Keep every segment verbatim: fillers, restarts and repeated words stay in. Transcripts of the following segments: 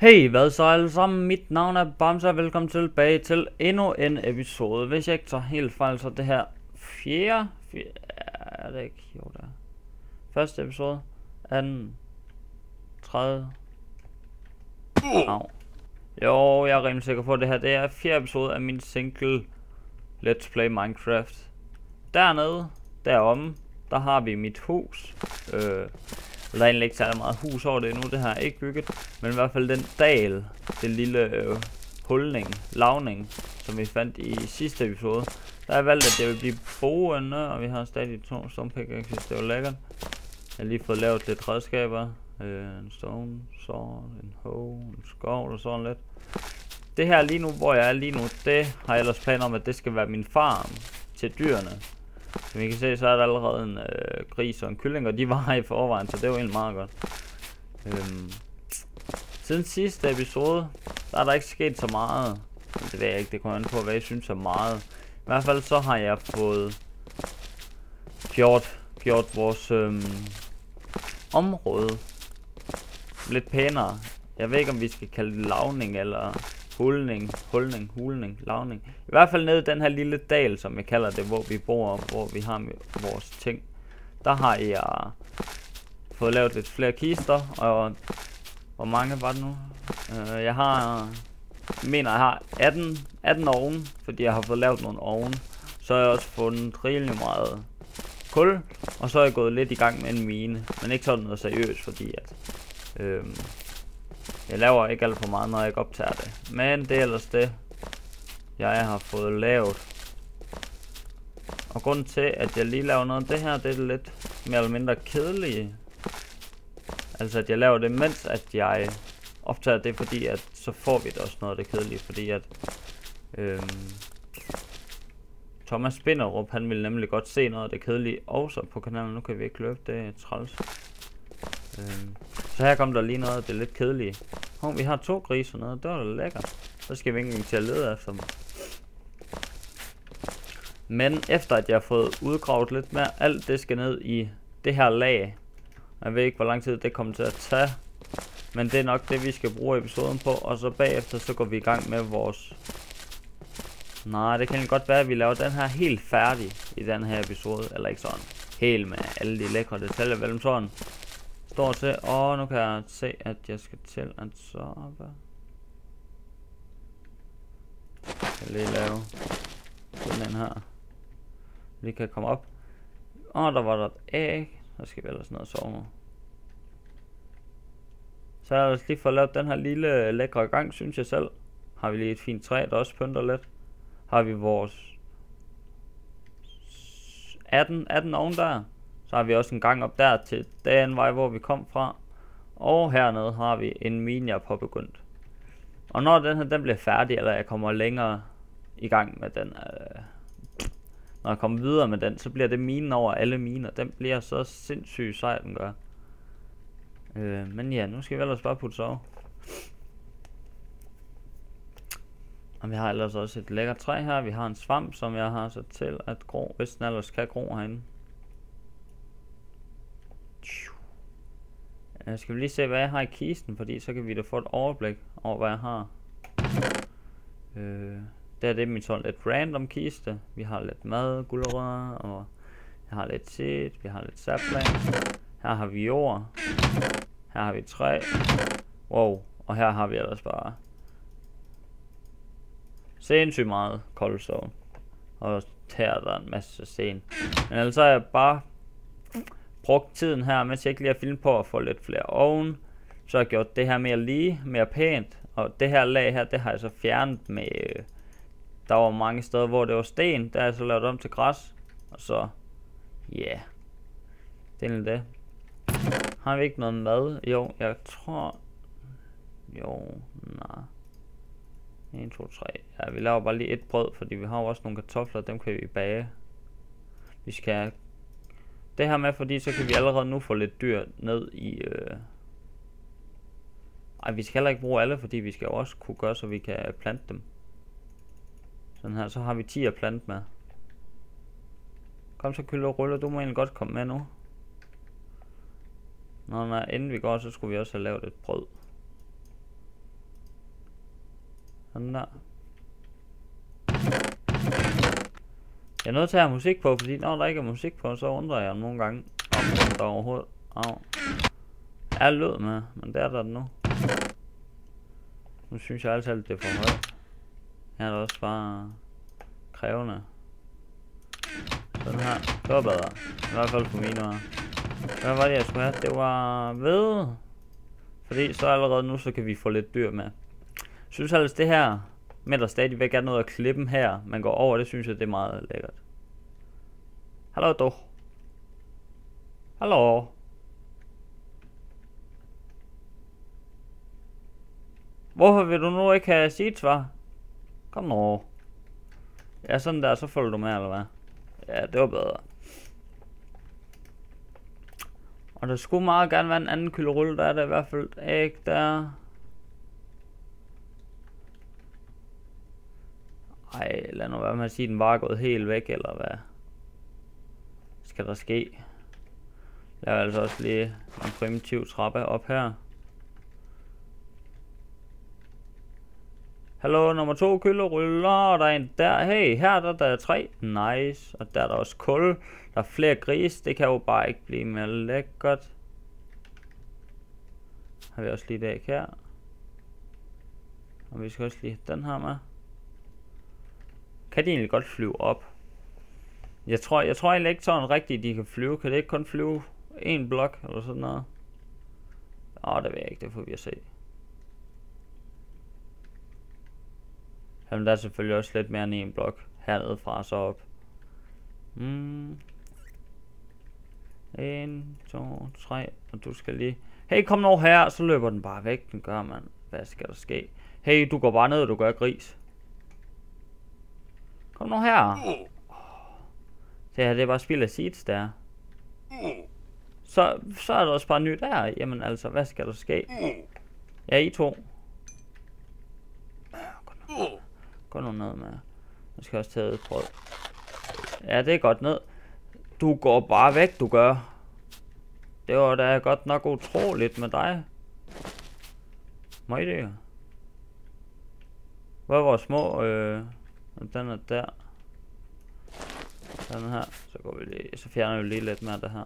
Hey, hvad så alle sammen? Mit navn er Bamse, og velkommen tilbage til endnu en episode. Hvis jeg ikke tager helt fejl, så det her fjerde... fjerde er det ikke? Jo, det er. Første episode. Anden... Tredje... Au. Jo, jeg er rimelig sikker på, at det her det er fjerde episode af min single Let's Play Minecraft. Dernede, deromme, der har vi mit hus. Øh... Der er egentlig ikke særlig meget hus over det endnu, det her er ikke bygget. Men i hvert fald den dal, den lille øh, hulning, lavning, som vi fandt i sidste episode. Der er valgt, at det vil blive boende, og vi har stadig to stone pickaxes, det var lækkert. Jeg har lige fået lavet lidt redskaber. Øh, en stone, sword, en hoe, en skov og sådan lidt. Det her lige nu, hvor jeg er lige nu, det har jeg ellers planer om, at det skal være min farm til dyrene. Som I kan se, så er der allerede en øh, gris og en kylling, og de var her i forvejen, så det var egentlig meget godt. Øhm, siden sidste episode, der er der ikke sket så meget. Men det ved jeg ikke, det kommer an på, hvad jeg synes er meget. I hvert fald så har jeg fået gjort, gjort vores øhm, område lidt pænere. Jeg ved ikke, om vi skal kalde det lavning eller hulning, hulning, hulning, lavning. I hvert fald nede i den her lille dal, som jeg kalder det, hvor vi bor, hvor vi har vores ting. Der har jeg fået lavet lidt flere kister, og hvor mange var det nu? Uh, jeg har, mener jeg har atten, atten ovne, fordi jeg har fået lavet nogle ovne. Så har jeg også fundet rigeligt meget kul, og så er jeg gået lidt i gang med en mine, men ikke sådan noget seriøst, fordi at øh, jeg laver ikke alt for meget, når jeg ikke optager det. Men det er ellers det, jeg har fået lavet. Og grunden til, at jeg lige laver noget af det her, det er lidt mere eller mindre kedelige. Altså, at jeg laver det, mens at jeg optager det, fordi at så får vi det også noget af det kedelige. Fordi at øhm, Thomas Spinderup, han ville nemlig godt se noget af det kedelige også på kanalen. Nu kan vi ikke løbe, det er træls. Øhm, så her kom der lige noget af det lidt kedelige. Hov, vi har to griser nede, det var da lækkert. Så skal vi ikke engang til at lede efter dem. Men efter at jeg har fået udgravet lidt mere, alt det skal ned i det her lag. Jeg ved ikke, hvor lang tid det kommer til at tage. Men det er nok det, vi skal bruge episoden på. Og så bagefter, så går vi i gang med vores... Nej, det kan godt være, at vi laver den her helt færdig i den her episode. Eller ikke sådan. Helt med alle de lækre detaljer. Vel sådan. Står til. Og nu kan jeg se, at jeg skal til at sove. Jeg kan lige lave sådan en her. Vi kan komme op. Og der var der et æg. Så skal vi ellers ned og sove nu. Så har jeg lige fået lavet den her lille lækre gang, synes jeg selv. Har vi lige et fint træ, der også pynter lidt. Har vi vores atten, atten oven der. Så har vi også en gang op der til den vej, hvor vi kom fra. Og hernede har vi en mine, jeg er påbegyndt. Og når den her den bliver færdig, eller jeg kommer længere i gang med den... Øh, når jeg kommer videre med den, så bliver det minen over alle miner. Den bliver så sindssygt sej, den gør. Øh, men ja, nu skal vi ellers bare putte sove. Og vi har ellers også et lækkert træ her. Vi har en svamp, som jeg har sat til at gro, hvis den ellers kan gro herinde. Jeg skal lige se, hvad jeg har i kisten, fordi så kan vi da få et overblik over, hvad jeg har. Øh, det er det min sådan lidt random kiste. Vi har lidt mad, gulerødder, og jeg har lidt seed, vi har lidt sapling. Her har vi jord. Her har vi træ. Wow, og her har vi ellers bare sindssygt meget cobblestone. Og her er der en masse sten. Men ellers har jeg bare brugt tiden her, mens jeg ikke lige har filmet på at få lidt flere oven. Så har jeg gjort det her mere lige, mere pænt. Og det her lag her, det har jeg så fjernet med... Der var mange steder, hvor det var sten. Der har jeg så lavet om til græs. Og så... Ja. Yeah. Det er det. Har vi ikke noget mad? Jo, jeg tror... Jo, nej. en, to, tre. Ja, vi laver bare lige et brød, fordi vi har jo også nogle kartofler, dem kan vi bage. Vi skal... Det her med, fordi så kan vi allerede nu få lidt dyr ned i... Øh... Ej, vi skal heller ikke bruge alle, fordi vi skal også kunne gøre, så vi kan plante dem. Sådan her, så har vi ti at plante med. Kom så, Kylle og Rulle, du må egentlig godt komme med nu. Nå, nej, inden vi går, så skulle vi også have lavet et brød. Sådan der. Jeg er nødt til at have musik på, fordi når der ikke er musik på, så undrer jeg nogle gange, om der overhovedet Au. er lyd med, men der er der nu. Nu synes jeg altid, at det er for højt. Her er det også bare krævende. Sådan her. Det var bedre. I hvert fald for mine var. Hvad var det, jeg skulle have? Det var ved. Fordi så allerede nu, så kan vi få lidt dyr med. Jeg synes altså, det her med der stadigvæk er noget at klippe her, man går over, det synes jeg, det er meget lækkert. Hallo, du. Hallo. Hvorfor vil du nu ikke have sit svar? Kom nu. Ja, sådan der, så følger du med, eller hvad? Ja, det var bedre. Og der skulle meget gerne være en anden kylderulle, der er der i hvert fald æg der. Ej, lad nu være med at sige, at den var gået helt væk, eller hvad skal der ske? Laver altså også lige en primitiv trappe op her. Hallo, nummer to kylderuller, og der er en der. Hey, her der, der er tre. Nice. Og der er der også kul. Der er flere gris. Det kan jo bare ikke blive mere lækkert. Har vi også lige det her. Og vi skal også lige den her med. Kan de egentlig godt flyve op? Jeg tror, jeg tror egentlig ikke sådan rigtigt, de kan flyve. Kan det ikke kun flyve en blok eller sådan noget? Åh, det ved jeg ikke. Det får vi at se. Jamen, der er selvfølgelig også lidt mere end en blok hernede fra så op. Mm. en, to, tre, og du skal lige... Hey, kom nu her, så løber den bare væk. Den gør, man. Hvad skal der ske? Hey, du går bare ned, og du gør gris. Kom nu her. Det her, det er bare spild af seeds der. Så, så er der også bare nyt der. Jamen altså, hvad skal der ske? Ja, I to. Gå nu ned med. Jeg skal også tage et brød. Ja, det er godt ned. Du går bare væk, du gør. Det var da godt nok utroligt med dig. Må I det? Hvor er vores små? Øh, den er der. Den her. Så går vi lige. Så fjerner vi lige lidt mere af det her.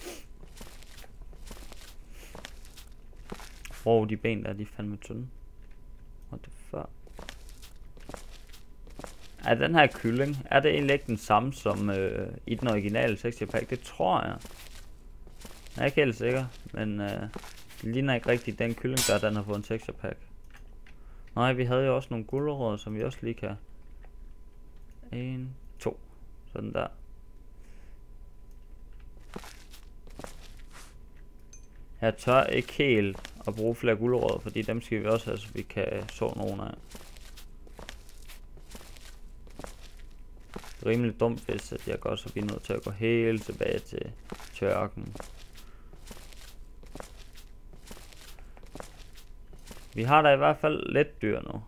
Wow, de ben der, de er fandme tynde. What the fuck? Er den her kylling, er det egentlig ikke den samme som øh, i den originale texture pack? Det tror jeg. Jeg er ikke helt sikker, men øh, det ligner ikke rigtigt den kylling, der den har fået en texture pack. Nej, vi havde jo også nogle gulerødder, som vi også lige kan. En, to. Sådan der. Jeg tør ikke helt at bruge flere gulerødder, fordi dem skal vi også have, så vi kan så nogle af. Rimelig dumt, hvis at jeg gør, så vi er nødt til at gå helt tilbage til tørken. Vi har da i hvert fald lidt dyr nu.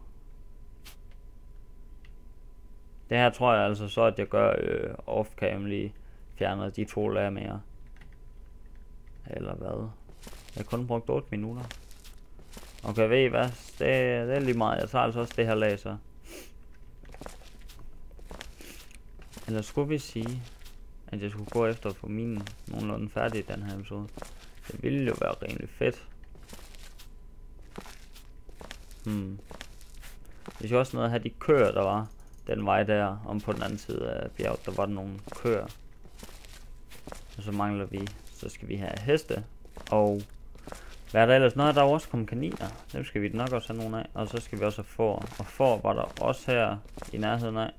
Det her tror jeg altså så, at jeg gør øh, off-cam lige fjerner de to lag mere. Eller hvad? Jeg har kun brugt otte minutter. Okay, ved I hvad? Det, det er lige meget. Jeg tager altså også det her lag så. Eller skulle vi sige, at jeg skulle gå efter at få min nogenlunde færdig i den her episode? Det ville jo være rimelig fedt. Hmm. Vi skal også noget at have de køer, der var den vej der, om på den anden side af bjerget, der var der nogle køer. Og så mangler vi, så skal vi have heste. Og hvad er der ellers? Noget, der er også kommet kaniner. Dem skal vi nok også have nogle af. Og så skal vi også have får. Og får var der også her i nærheden af.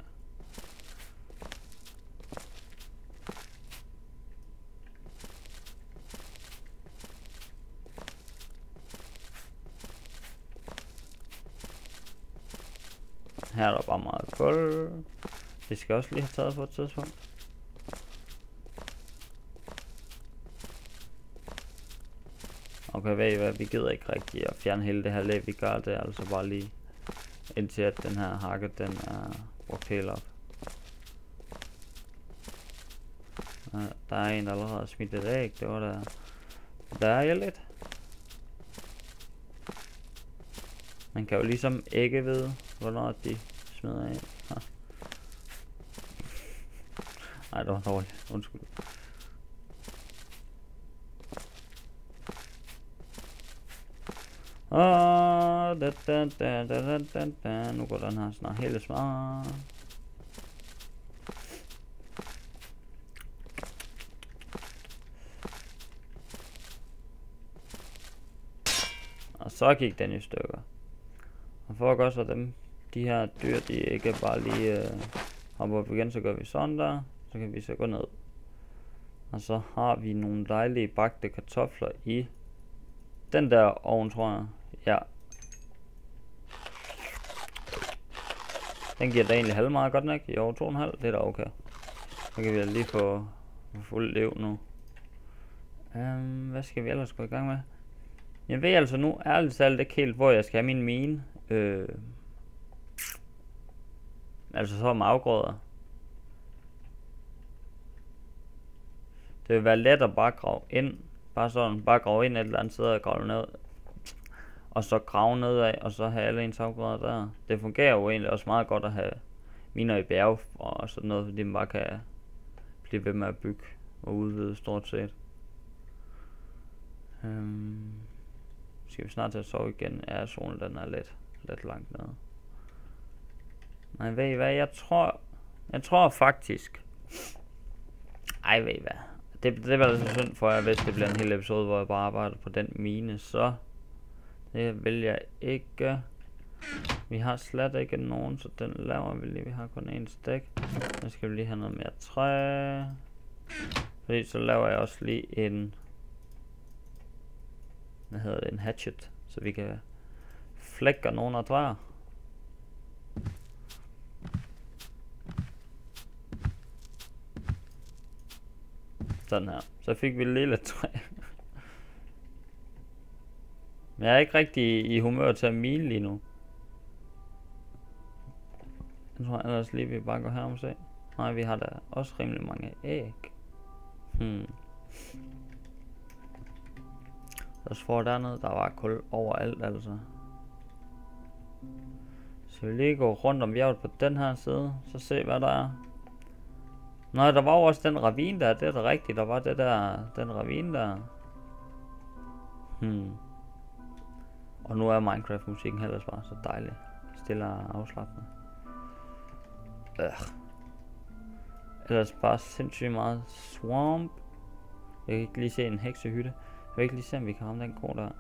Her er der bare meget kul. Det skal også lige have taget på et tidspunkt. Okay, ved I hvad? Vi gider ikke rigtig at fjerne hele det her læg. Vi gør det altså bare lige indtil at den her hakke, den er brugt helt op. Ja, der er en, der allerede har smidt et æg. Det var der. Der er jeg lidt. Man kan jo ligesom ikke vide. hvornår de smider af. Nej, det var dårligt. Undskyld. Åh, da, da, da, da, da, da. Nu går den her snart helt smart. Og så gik den i stykker. Og for at gøre så dem, de her dyr, de ikke bare lige øh, hopper op igen, så gør vi sådan der. Så kan vi så gå ned. Og så har vi nogle dejlige bagte kartofler i den der ovn, tror jeg. Ja. Den giver da egentlig halv meget godt nok. Jo, to komma fem. Det er da okay. Så kan vi lige få fuld liv nu. Um, hvad skal vi ellers gå i gang med? Jeg ved altså nu ærligt talt ikke helt, hvor jeg skal have min mine. Øh, altså så om afgrøder. Det vil være let at bare grave ind. Bare sådan, bare grave ind et eller andet sted og grave ned. Og så grave nedad, og så have alle ens afgrøder der. Det fungerer jo egentlig også meget godt at have miner i bjerge og sådan noget, fordi man bare kan blive ved med at bygge og udvide stort set. Um, skal vi snart til at sove igen? Ja, solen den er lidt, lidt langt nede. Nej, ved I hvad? Jeg tror, jeg tror faktisk... Ej, ved I hvad? Det, det var altså synd for jer, hvis det bliver en hel episode, hvor jeg bare arbejder på den mine, så... Det vil jeg ikke. Vi har slet ikke nogen, så den laver vi lige. Vi har kun en stik. Nu skal vi lige have noget mere træ. Fordi så laver jeg også lige en... Hvad hedder det? En hatchet. Så vi kan flække nogle af træer. Sådan her. Så fik vi lige lidt træ. Men jeg er ikke rigtig i humør til at mine lige nu. Jeg tror ellers lige vi bare går herom og se. Nej, vi har da også rimelig mange æg. Hmm. Lad os få dernede, der var kul overalt altså. Så vi lige gå rundt om bjerget på den her side, så se hvad der er. Nej, der var jo også den ravine der, det er da rigtigt, der var det der, den ravine der. Hmm. Og nu er Minecraft musikken heller bare så dejlig, stille og afslappende. Øh. Ellers bare sindssygt meget swamp. Jeg kan ikke lige se en heksehytte. Jeg vil ikke lige se om vi kan ramme den ko der.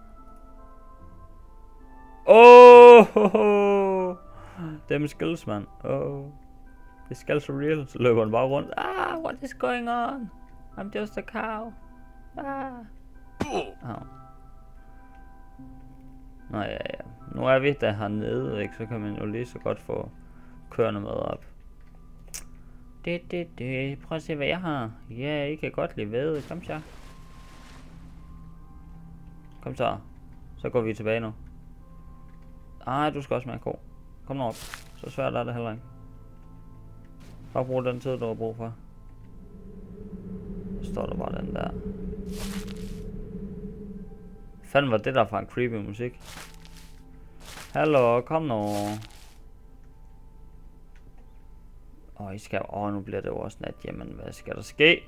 Åh, oh, oh, dem skills man. Oh. Det skal så real. Så løber den bare rundt. Ah, what is going on? I'm just a cow. Ah. Oh. Nå ja, ja. Nu er vi der hernede, ikke? Så kan man jo lige så godt få kørende med op. Det, det, det. Prøv at se, hvad jeg har. Ja, I kan godt lide ved. Kom så. Kom så. Så går vi tilbage nu. Ej, du skal også med ko. Kom nu op. Så svært er det heller ikke. Bare brug den tid, du har brug for. Så står der bare den der. Fanden var det der fra en creepy musik? Hallo, kom nu. Åh, I skal... Åh, nu bliver det jo også nat. Jamen, hvad skal der ske?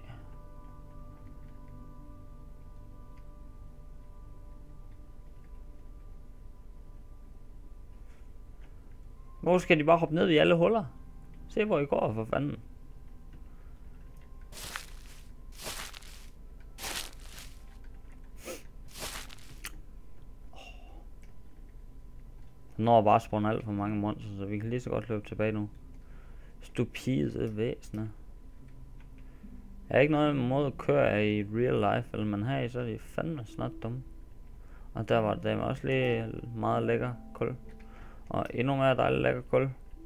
Hvor skal de bare hoppe ned i alle huller? Se hvor I går, for fanden. Når bare spawner alt for mange monster, så vi kan lige så godt løbe tilbage nu. Stupide væsener. Jeg har ikke noget imod at køre i real life, eller man har i, så er de fandme snart dumme. Og der var det også lige meget lækker kul. Og endnu mere dejligt lækker kul.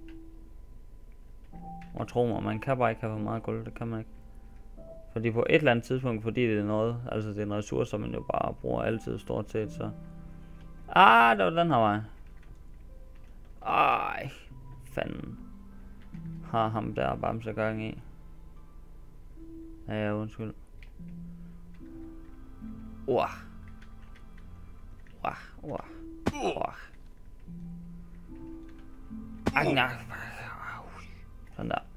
Og tro mig, man kan bare ikke have for meget kul, det kan man ikke. Fordi på et eller andet tidspunkt, fordi det er noget, altså det er en ressource, som man jo bare bruger altid stort set, så... Ah, det var den her vej. Ej, fanden. Har ham der bamse gang i. Ja, undskyld. Uah. Uah, uah, uah. Sådan der.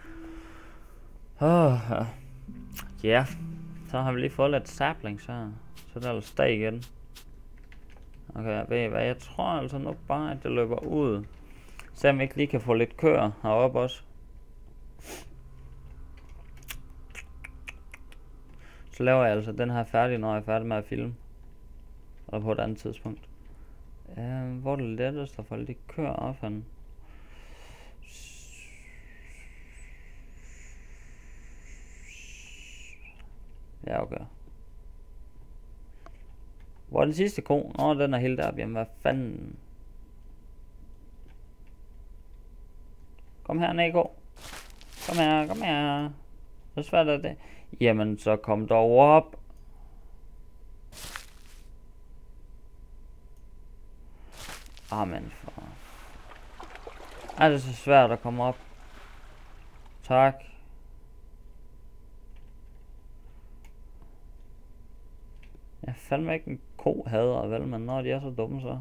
Åh, ja. Yeah. Så har vi lige fået lidt saplings her. Så der er lidt stag igen. Okay, ved I hvad? Jeg tror altså nok bare, at det løber ud. Så om vi ikke lige kan få lidt køer heroppe også. Så laver jeg altså den her færdig, når jeg er færdig med at filme. Eller på et andet tidspunkt. Uh, hvor er det lettest at få lidt køer op han. Ja, okay. Hvor er den sidste ko? Nå, den er helt deroppe. Jamen, hvad fanden? Kom her, Nico. Kom her, kom her. Hvor svært er det? Jamen, så kom dog op. Amen for. Er det så svært at komme op? Tak. Jeg fandme ikke en ko hader, vel, men når de er så dumme, så.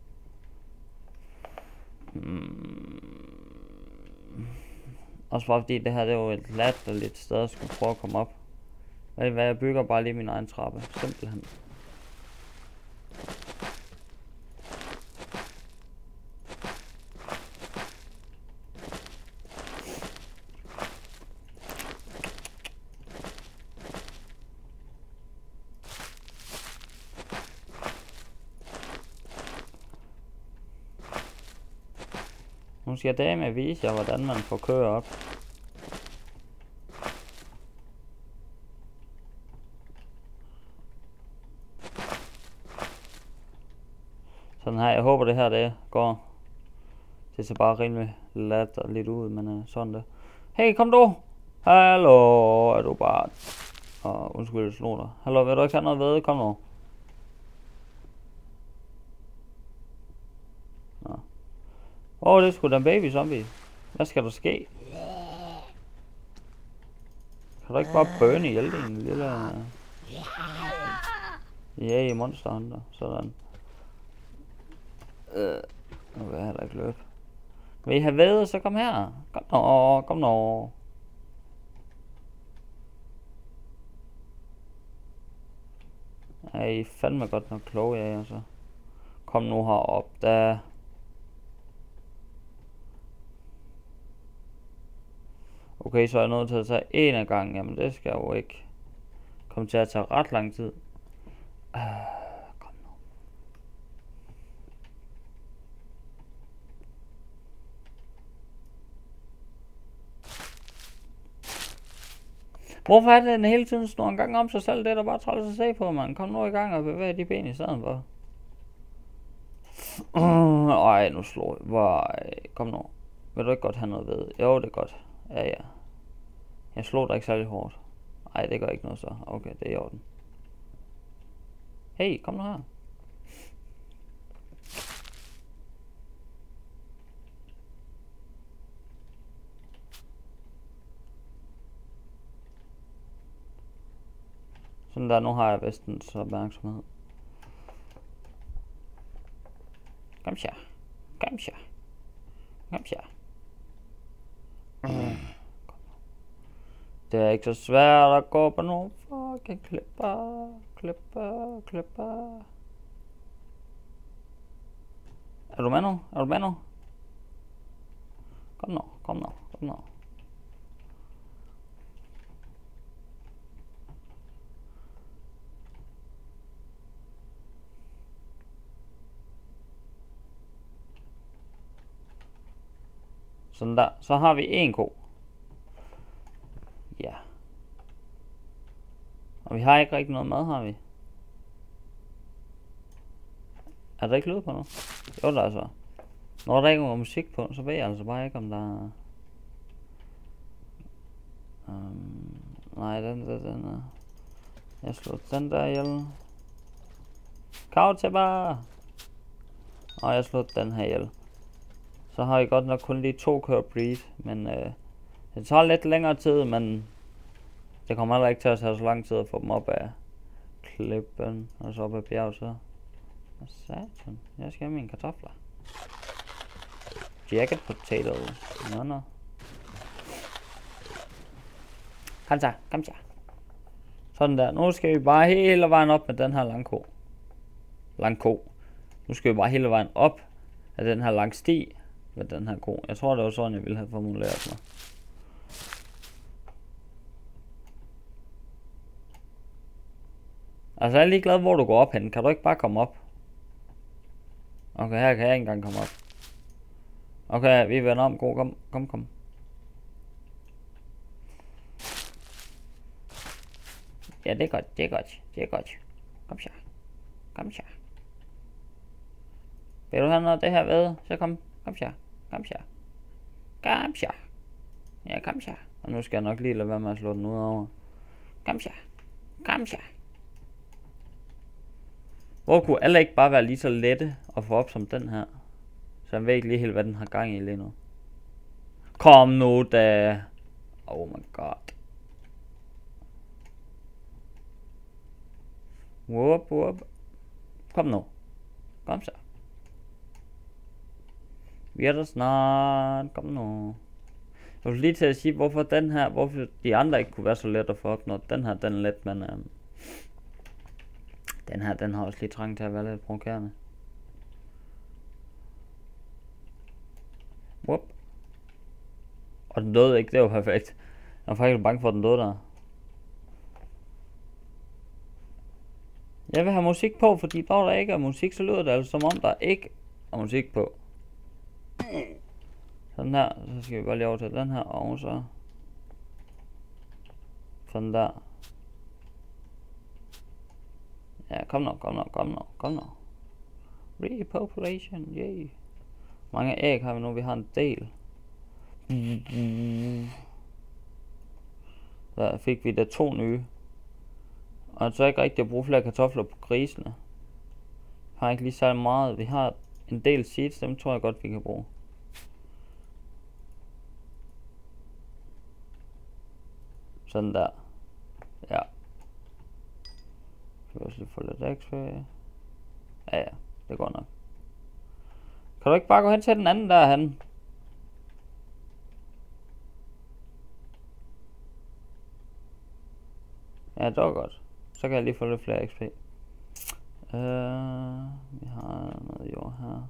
Mm. Også bare fordi det her, det er jo et latterligt sted at skulle prøve at komme op. Ved I hvad, jeg bygger bare lige min egen trappe, simpelthen. Nu skal jeg dame vise jer, hvordan man får køer op. Sådan her, jeg håber det her det går. Det ser bare rimelig lat og lidt ud, men uh, sådan det. Hey, kom du! Hallo, er du bare... Åh, oh, undskyld, jeg slog dig. Hallo, vil du ikke have noget ved? Kom nu. Nå. Åh, oh, det er sgu da en baby zombie. Hvad skal der ske? Kan du ikke bare burne ihjel din lille... Ja, i Monster Hunter. Sådan. Øh, nu vil jeg heller ikke løbe. Vil I have ved, så kom her. Kom nå, kom nå. Ej, I fandme godt nok kloge, ja, altså. Kom nu herop, da. Okay, så er jeg nødt til at tage en af gangen. Jamen, det skal jo ikke komme til at tage ret lang tid. Uh, kom nu. Hvorfor er det, den hele tiden snor en gang om sig selv? Det er der bare træls at se på, man. Kom nu i gang og bevæge de ben i stedet for. Uh, ej, nu slår jeg. Ej, kom nu. Vil du ikke godt have noget ved? Jo, det er godt. Ja, ja. Jeg slog dig ikke særlig hårdt. Ej, det gør ikke noget så. Okay, det er i orden. Hey, kom nu her. Sådan der, nu har jeg vestens opmærksomhed. Kom så. Kom så. Kom så. Mm. Det er ikke så svært at gå på nogle fucking klipper, klipper, klipper. Er du med nu? Er du med nu? Kom nu, kom nu, kom nu. Sådan der. Så har vi en ko. Ja. Og vi har ikke rigtig noget mad, har vi? Er der ikke lyd på nu? Jo, der er så. Når der ikke er musik på, så ved jeg altså bare ikke, om der er... Um, nej, den der, den er... Jeg slår den der ihjel. Kav til bare! Og jeg slår den her ihjel. Så har vi godt nok kun lige to køer breed, men øh, det tager lidt længere tid, men det kommer heller ikke til at tage så lang tid at få dem op af klippen, og så op ad bjerget så. Hvad satan? Jeg skal have mine kartofler. Jacket potato. Nå, nå. Kom så, kom så. Sådan der. Nu skal vi bare hele vejen op med den her langko. Langko. Nu skal vi bare hele vejen op af den her lang sti med den her ko. Jeg tror, det var sådan, jeg ville have formuleret mig. Altså, jeg er ligeglad, hvor du går op hen. Kan du ikke bare komme op? Okay, her kan jeg ikke engang komme op. Okay, vi vender om. Go, kom, kom, kom. Ja, det er godt, det er godt, det er godt. Kom så. Kom så. Vil du have noget af det her ved? Så kom, kom så. Kom så. Kom så. Ja, kom så. Og nu skal jeg nok lige lade være med at slå den ud over. Kom så. Kom så. Hvor kunne alle ikke bare være lige så lette at få op som den her? Så jeg ved ikke lige helt, hvad den har gang i lige nu. Kom nu da. Oh my god. Whoop, whoop. Kom nu. Kom så. Vi er der snart. Kom nu. Jeg vil lige til at sige, hvorfor den her, hvorfor de andre ikke kunne være så let at få op, når den her, den er let, men øhm, den her, den har også lige trang til at være lidt provokerende. Whoop. Og den døde ikke, det var perfekt. Jeg var faktisk bange for, at den døde der. Jeg vil have musik på, fordi når der ikke er musik, så lyder det altså som om, der ikke er musik på. Sådan her, så skal vi bare lige over til den her, og så sådan der. Ja, kom nu, kom nu, kom nu, kom nu. Repopulation, yay. Hvor mange æg har vi nu? Vi har en del. Der fik vi da to nye. Og så er ikke rigtig at bruge flere kartofler på grisene. Vi har ikke lige så meget. Vi har en del seeds, dem tror jeg godt vi kan bruge. Sådan der. Ja. Kan vi også lige få lidt X P. Ja ja, det går nok. Kan du ikke bare gå hen til den anden der han? Ja, det var godt. Så kan jeg lige få lidt flere X P. Uh, vi har noget jord her.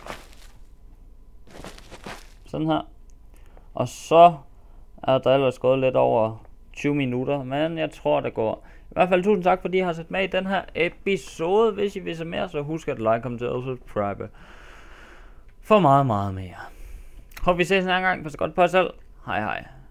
Sådan her. Og så er der ellers gået lidt over tyve minutter, men jeg tror det går. I hvert fald tusind tak fordi I har set med i den her episode. Hvis I vil se mere, så husk at like, kommentere og subscribe for meget, meget mere. Håber vi ses en anden gang. Pas godt på jer selv. Hej hej.